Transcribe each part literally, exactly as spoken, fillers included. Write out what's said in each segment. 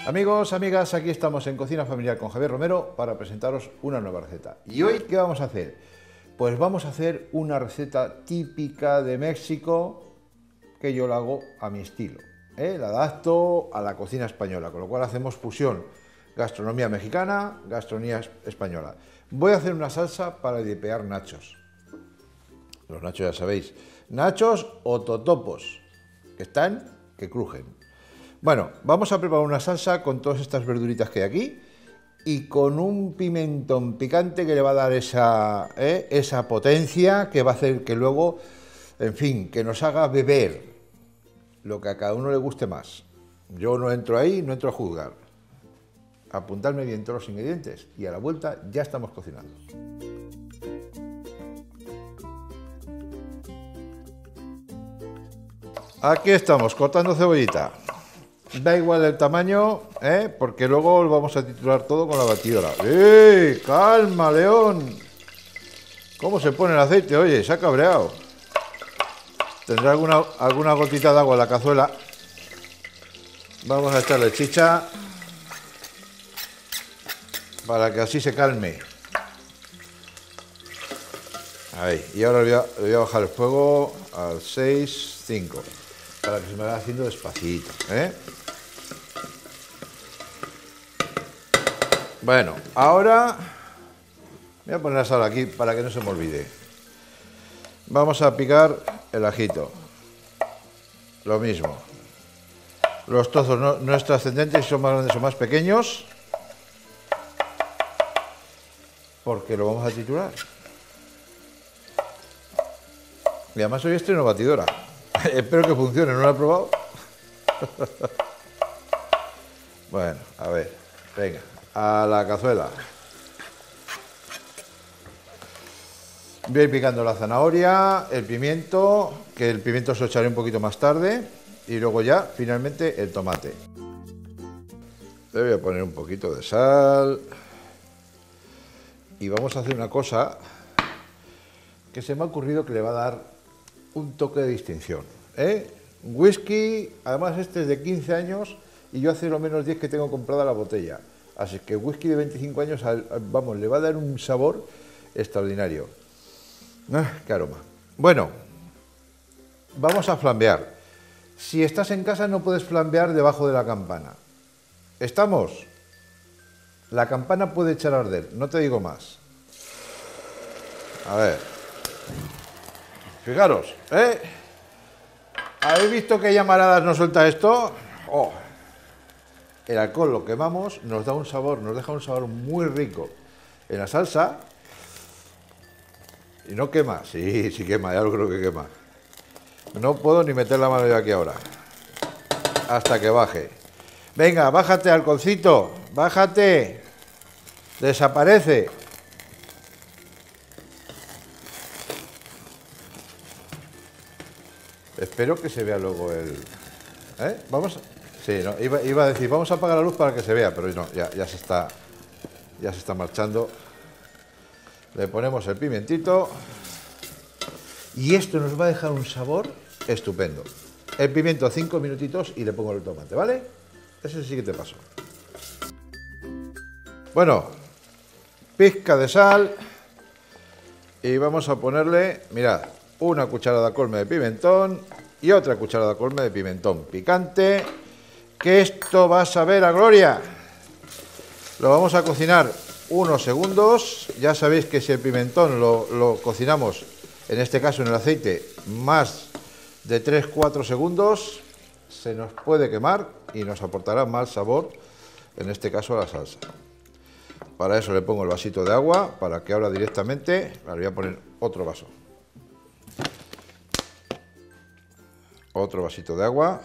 Amigos, amigas, aquí estamos en Cocina Familiar con Javier Romero para presentaros una nueva receta. ¿Y hoy qué vamos a hacer? Pues vamos a hacer una receta típica de México que yo la hago a mi estilo, ¿eh? La adapto a la cocina española, con lo cual hacemos fusión gastronomía mexicana, gastronomía española. Voy a hacer una salsa para dipear nachos. Los nachos ya sabéis, nachos o totopos, que están, que crujen. Bueno, vamos a preparar una salsa con todas estas verduritas que hay aquí y con un pimentón picante que le va a dar esa, ¿eh? esa potencia que va a hacer que luego, en fin, que nos haga beber lo que a cada uno le guste más. Yo no entro ahí, no entro a juzgar. Apuntarme bien todos los ingredientes y a la vuelta ya estamos cocinando. Aquí estamos, cortando cebollita. Da igual el tamaño, ¿eh? Porque luego lo vamos a triturar todo con la batidora. ¡Eh! ¡Calma, León! ¿Cómo se pone el aceite? Oye, se ha cabreado. Tendrá alguna, alguna gotita de agua en la cazuela. Vamos a echarle chicha para que así se calme. Ahí. Y ahora le voy a, le voy a bajar el fuego al seis cinco para que se me vaya haciendo despacito, ¿eh? Bueno, ahora voy a poner la sal aquí para que no se me olvide. Vamos a picar el ajito. Lo mismo. Los trozos no, no es trascendente si son más grandes o más pequeños, porque lo vamos a triturar. Y además hoy estreno batidora. Espero que funcione, ¿no lo he probado? Bueno, a ver, venga, a la cazuela. Voy a ir picando la zanahoria, el pimiento, que el pimiento se lo echaré un poquito más tarde, y luego ya, finalmente, el tomate. Le voy a poner un poquito de sal. Y vamos a hacer una cosa que se me ha ocurrido que le va a dar un toque de distinción, ¿eh? Whisky, además este es de quince años y yo hace lo menos diez que tengo comprada la botella. Así que whisky de veinticinco años, vamos, le va a dar un sabor extraordinario. ¡Ah, qué aroma! Bueno, vamos a flambear. Si estás en casa no puedes flambear debajo de la campana. ¿Estamos? La campana puede echar a arder, no te digo más. A ver. Fijaros, ¿eh? ¿Habéis visto qué llamaradas nos suelta esto? Oh. El alcohol lo quemamos, nos da un sabor, nos deja un sabor muy rico en la salsa. Y no quema, sí, sí quema, ya lo creo que quema. No puedo ni meter la mano yo aquí ahora. Hasta que baje. Venga, bájate, halconcito, bájate. Desaparece. Espero que se vea luego el... ¿Eh? Vamos... Sí, no, iba, iba a decir, vamos a apagar la luz para que se vea, pero no, ya, ya se está... Ya se está marchando. Le ponemos el pimentito. Y esto nos va a dejar un sabor estupendo. El pimiento cinco minutitos y le pongo el tomate, ¿vale? Ese sí que te paso. Bueno, pizca de sal. Y vamos a ponerle, mirad, una cucharada colme de pimentón y otra cucharada colme de pimentón picante, que esto va a saber a gloria. Lo vamos a cocinar unos segundos. Ya sabéis que si el pimentón lo, lo cocinamos, en este caso en el aceite, más de tres cuatro segundos, se nos puede quemar y nos aportará mal sabor, en este caso a la salsa. Para eso le pongo el vasito de agua, para que ahora directamente, le voy a poner otro vaso. Otro vasito de agua.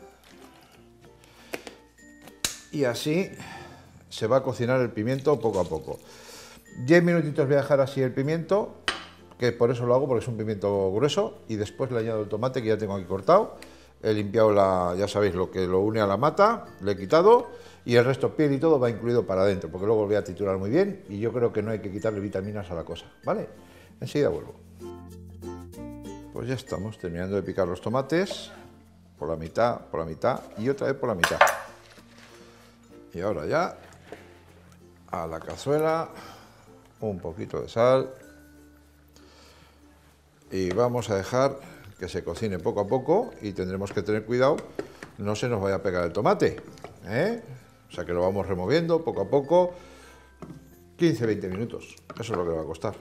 Y así se va a cocinar el pimiento poco a poco. diez minutitos voy a dejar así el pimiento, que por eso lo hago, porque es un pimiento grueso, y después le añado el tomate que ya tengo aquí cortado. He limpiado la, ya sabéis, lo que lo une a la mata, le he quitado, y el resto, piel y todo, va incluido para adentro, porque luego lo voy a triturar muy bien, y yo creo que no hay que quitarle vitaminas a la cosa, ¿vale? Enseguida vuelvo. Pues ya estamos terminando de picar los tomates, por la mitad, por la mitad, y otra vez por la mitad. Y ahora ya a la cazuela un poquito de sal y vamos a dejar que se cocine poco a poco y tendremos que tener cuidado, no se nos vaya a pegar el tomate, ¿eh? O sea que lo vamos removiendo poco a poco, quince a veinte minutos, eso es lo que va a costar.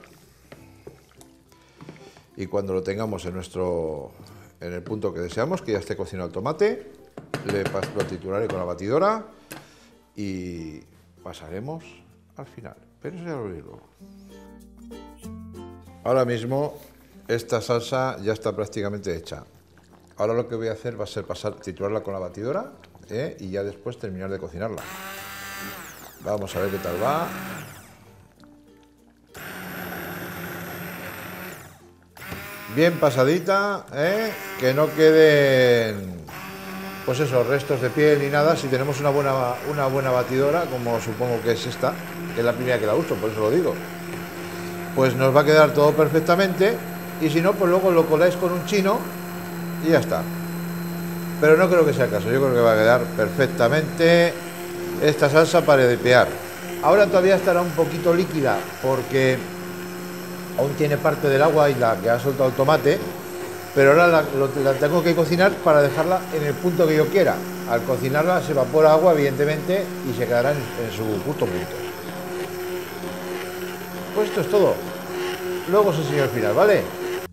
Y cuando lo tengamos en nuestro en el punto que deseamos, que ya esté cocinado el tomate, le lo trituraré con la batidora y pasaremos al final, pero eso ya lo veré luego. Ahora mismo esta salsa ya está prácticamente hecha. Ahora lo que voy a hacer va a ser pasar, triturarla con la batidora, ¿eh? Y ya después terminar de cocinarla. Vamos a ver qué tal va. Bien pasadita, ¿eh? Que no queden, pues eso, restos de piel ni nada. Si tenemos una buena, una buena batidora, como supongo que es esta, que es la primera que la uso, por eso lo digo, pues nos va a quedar todo perfectamente. Y si no, pues luego lo coláis con un chino y ya está. Pero no creo que sea el caso, yo creo que va a quedar perfectamente esta salsa para dipear. Ahora todavía estará un poquito líquida porque aún tiene parte del agua y la que ha soltado el tomate, pero ahora la, lo, la tengo que cocinar para dejarla en el punto que yo quiera. Al cocinarla se evapora agua, evidentemente, y se quedará en, en su justo punto. Pues esto es todo. Luego os enseño el final, ¿vale?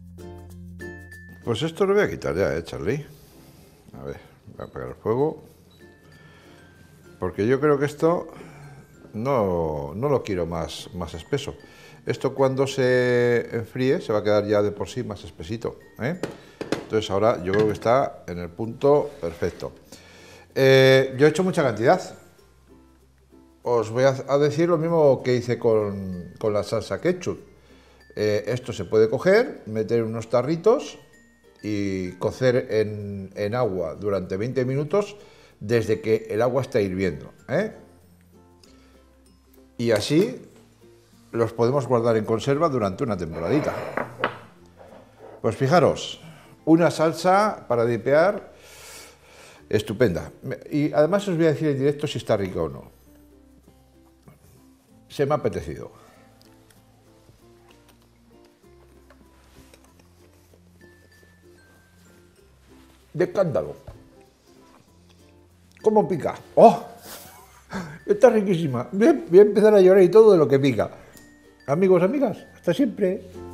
Pues esto lo voy a quitar ya, ¿eh, Charlie? A ver, voy a apagar el fuego. Porque yo creo que esto no, no lo quiero más, más espeso. Esto cuando se enfríe se va a quedar ya de por sí más espesito, ¿eh? Entonces ahora yo creo que está en el punto perfecto. Eh, yo he hecho mucha cantidad. Os voy a, a decir lo mismo que hice con, con la salsa ketchup. Eh, esto se puede coger, meter unos tarritos y cocer en, en agua durante veinte minutos desde que el agua está hirviendo, ¿eh? Y así los podemos guardar en conserva durante una temporadita. Pues fijaros, una salsa para dipear estupenda. Y además os voy a decir en directo si está rica o no. Se me ha apetecido. De escándalo. ¿Cómo pica? ¡Oh! Está riquísima. Voy a empezar a llorar y todo de lo que pica. Amigos, amigas, hasta siempre.